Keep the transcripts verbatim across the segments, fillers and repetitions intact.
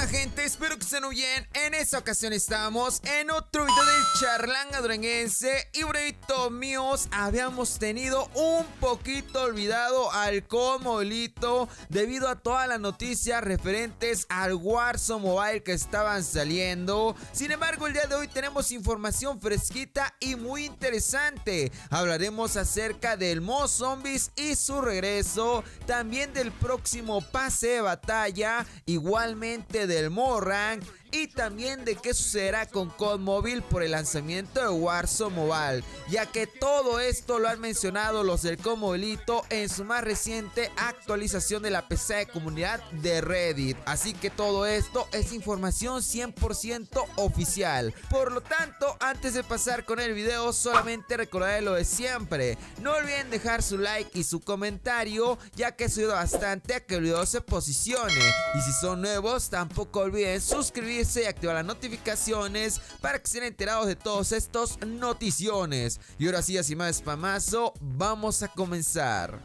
gente, espero que estén muy bien. En esta ocasión estamos en otro video del Charlanga Duranguense. Y brevitos míos, habíamos tenido un poquito olvidado al Comolito debido a todas las noticias referentes al Warzone Mobile que estaban saliendo. Sin embargo, el día de hoy tenemos información fresquita y muy interesante. Hablaremos acerca del modo zombies y su regreso, también del próximo pase de batalla, igualmente del modo rank, y también de qué sucederá con C O D Móvil por el lanzamiento de Warzone Mobile, ya que todo esto lo han mencionado los del Comolito en su más reciente actualización de la P C de comunidad de Reddit. Así que todo esto es información cien por ciento oficial. Por lo tanto, antes de pasar con el video, solamente recordaré lo de siempre. No olviden dejar su like y su comentario, ya que eso ayuda bastante a que el video se posicione. Y si son nuevos, tampoco olviden suscribirse y activar las notificaciones para que estén enterados de todos estos noticiones. Y ahora sí, así más spamazo, vamos a comenzar.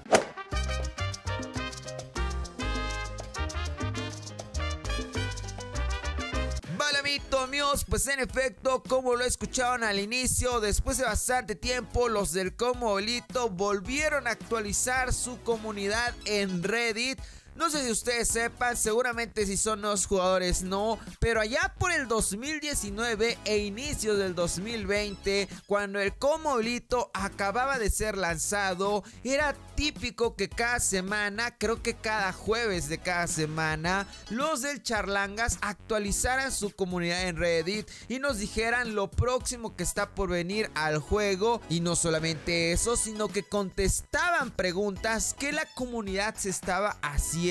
Vale, amiguitos míos, pues en efecto, como lo escucharon al inicio, después de bastante tiempo, los del Comolito volvieron a actualizar su comunidad en Reddit. No sé si ustedes sepan, seguramente si son nuevos jugadores no, pero allá por el dos mil diecinueve e inicios del dos mil veinte, cuando el Comolito acababa de ser lanzado, era típico que cada semana, creo que cada jueves de cada semana, los del Charlangas actualizaran su comunidad en Reddit y nos dijeran lo próximo que está por venir al juego. Y no solamente eso, sino que contestaban preguntas que la comunidad se estaba haciendo.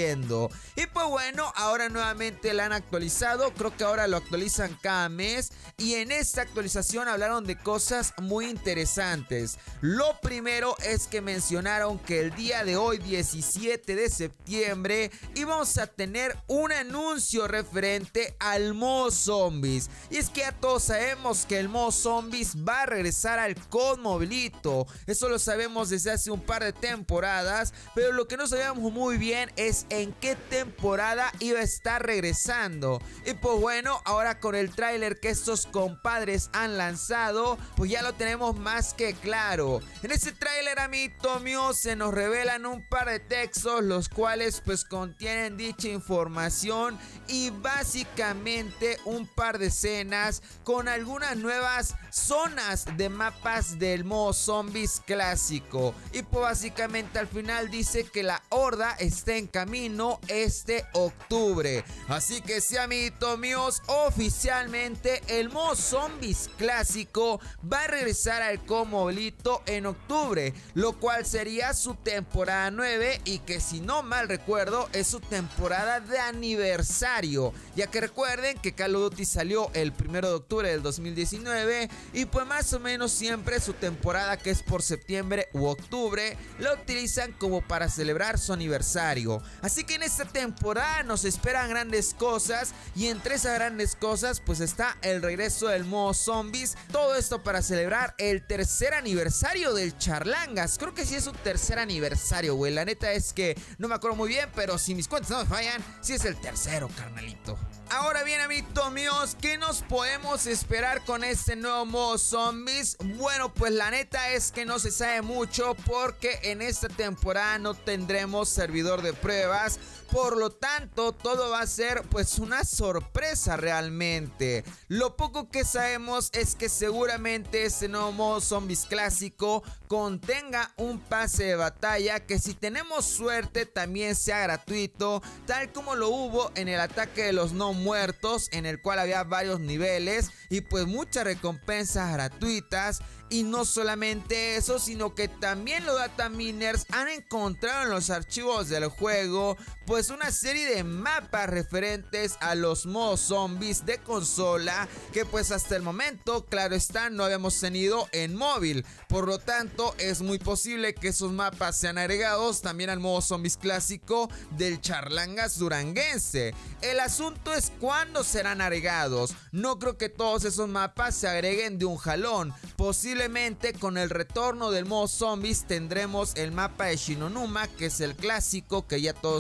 Y pues bueno, ahora nuevamente la han actualizado. Creo que ahora lo actualizan cada mes. Y en esta actualización hablaron de cosas muy interesantes. Lo primero es que mencionaron que el día de hoy, diecisiete de septiembre, íbamos a tener un anuncio referente al modo zombies. Y es que ya todos sabemos que el modo zombies va a regresar al C O D Mobilito. Eso lo sabemos desde hace un par de temporadas, pero lo que no sabíamos muy bien es en qué temporada iba a estar regresando. Y pues bueno, ahora con el tráiler que estos compadres han lanzado, pues ya lo tenemos más que claro. En ese tráiler, amiguitos míos, se nos revelan un par de textos, los cuales pues contienen dicha información y básicamente un par de escenas con algunas nuevas zonas de mapas del modo zombies clásico. Y pues básicamente al final dice que la horda está en camino este octubre. Así que sí, amiguitos míos, oficialmente el modo zombies clásico va a regresar al Comolito en octubre, lo cual sería su temporada nueve y que, si no mal recuerdo, es su temporada de aniversario, ya que recuerden que Call of Duty salió el primero de octubre del dos mil diecinueve y pues más o menos siempre su temporada, que es por septiembre u octubre, la utilizan como para celebrar su aniversario. Así que en esta temporada nos esperan grandes cosas, y entre esas grandes cosas pues está el regreso del modo zombies. Todo esto para celebrar el tercer aniversario del Charlangas. Creo que sí es su tercer aniversario, güey. La neta es que no me acuerdo muy bien, pero si mis cuentas no me fallan, sí es el tercero, carnalito. Ahora bien, amiguitos míos, ¿qué nos podemos esperar con este nuevo modo zombies? Bueno, pues la neta es que no se sabe mucho, porque en esta temporada no tendremos servidor de pruebas. Por lo tanto, todo va a ser pues una sorpresa realmente. Lo poco que sabemos es que seguramente este nuevo modo zombies clásico contenga un pase de batalla que, si tenemos suerte, también sea gratuito, tal como lo hubo en el ataque de los no muertos, en el cual había varios niveles y pues muchas recompensas gratuitas. Y no solamente eso, sino que también los dataminers han encontrado en los archivos del juego pues una serie de mapas referentes a los modos zombies de consola, que pues hasta el momento, claro está, no habíamos tenido en móvil. Por lo tanto, es muy posible que esos mapas sean agregados también al modo zombies clásico del Charlangas Duranguense. El asunto es cuándo serán agregados. No creo que todos esos mapas se agreguen de un jalón. Posiblemente con el retorno del modo zombies tendremos el mapa de Shinonuma, que es el clásico que ya todos hemos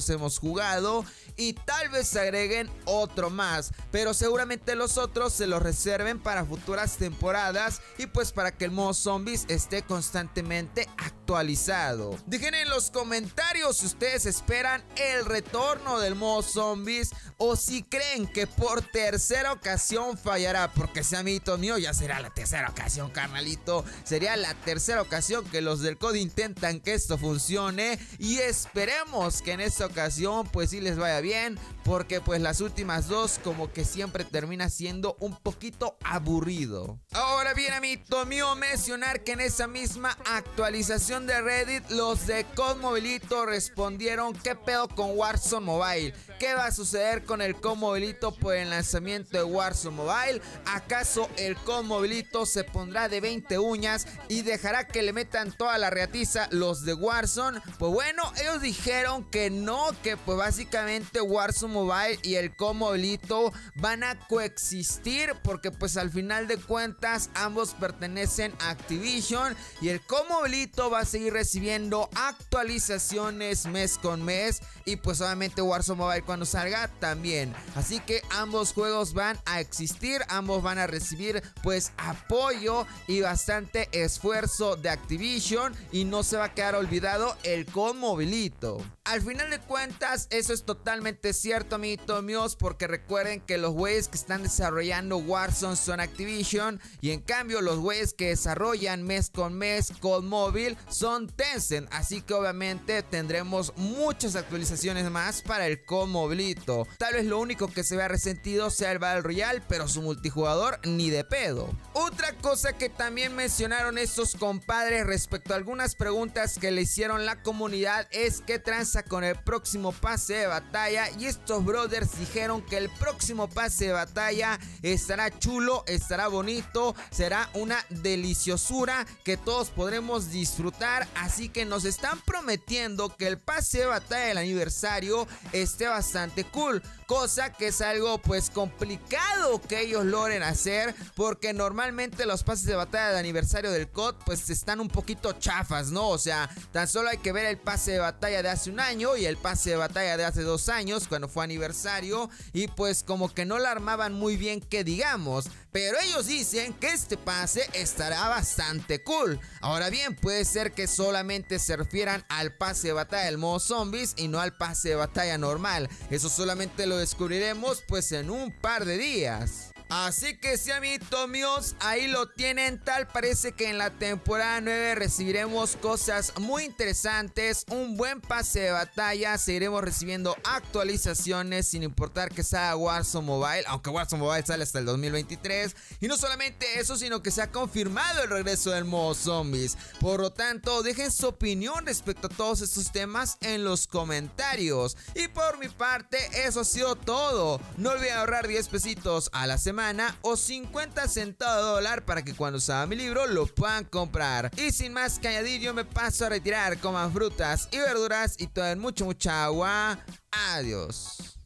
jugado y tal vez agreguen otro más, pero seguramente los otros se los reserven para futuras temporadas y pues para que el modo zombies esté constantemente actualizado. Dejen en los comentarios si ustedes esperan el retorno del modo zombies o si creen que por tercera ocasión fallará, porque si amiguito mío ya será la tercera ocasión, carnalito, sería la tercera ocasión que los del C O D intentan que esto funcione y esperemos que en esta ocasión pues sí les vaya bien, porque pues las últimas dos como que siempre termina siendo un poquito aburrido. Ahora bien, amiguito mío, mencionar que en esa misma actualización de Reddit los de Cosmobilito respondieron qué pedo con Warzone Mobile, qué va a suceder con el Cosmobilito por el lanzamiento de Warzone Mobile. ¿Acaso el Cosmobilito se pondrá de veinte uñas y dejará que le metan toda la reatiza los de Warzone? Pues bueno, ellos dijeron que no, que pues básicamente Warzone Mobile y el Cosmobilito van a coexistir, porque pues al final de cuentas ambos pertenecen a Activision y el Cosmobilito va a seguir recibiendo actualizaciones mes con mes y pues obviamente Warzone Mobile cuando salga también. Así que ambos juegos van a existir, ambos van a recibir pues apoyo y bastante esfuerzo de Activision y no se va a quedar olvidado el Cosmobilito. Al final de cuentas eso es totalmente cierto, amiguitos míos, porque recuerden que los güeyes que están desarrollando Warzone son Activision y en cambio los güeyes que desarrollan mes con mes con móvil son Tencent, así que obviamente tendremos muchas actualizaciones más para el Cosmobilito. Tal vez lo único que se vea resentido sea el Battle Royale, pero su multijugador ni de pedo. Otra cosa que también mencionaron estos compadres respecto a algunas preguntas que le hicieron la comunidad es qué tranza con el próximo pase de batalla, y estos brothers dijeron que el próximo pase de batalla estará chulo, estará bonito, será una deliciosura que todos podremos disfrutar, así que nos están prometiendo que el pase de batalla del aniversario esté bastante cool, cosa que es algo pues complicado que ellos logren hacer, porque normalmente los pases de batalla de aniversario del C O D pues están un poquito chafas, ¿no? O sea, tan solo hay que ver el pase de batalla de hace un año y el pase de batalla de hace dos años cuando fue aniversario y pues como que no la armaban muy bien que digamos, pero ellos dicen que este pase estará bastante cool. Ahora bien, puede ser que solamente se refieran al pase de batalla del modo zombies y no al pase de batalla normal. Eso solamente lo descubriremos pues en un par de días. Así que sí, amiguitos míos, ahí lo tienen. Tal parece que en la temporada nueve recibiremos cosas muy interesantes, un buen pase de batalla, seguiremos recibiendo actualizaciones sin importar que sea Warzone Mobile, aunque Warzone Mobile sale hasta el dos mil veintitrés. Y no solamente eso, sino que se ha confirmado el regreso del modo zombies. Por lo tanto, dejen su opinión respecto a todos estos temas en los comentarios. Y por mi parte, eso ha sido todo. No olviden ahorrar diez pesitos a la semana o cincuenta centavos de dólar para que cuando salga mi libro lo puedan comprar. Y sin más que añadir, yo me paso a retirar. Coman frutas y verduras y tomen mucho mucha agua. Adiós.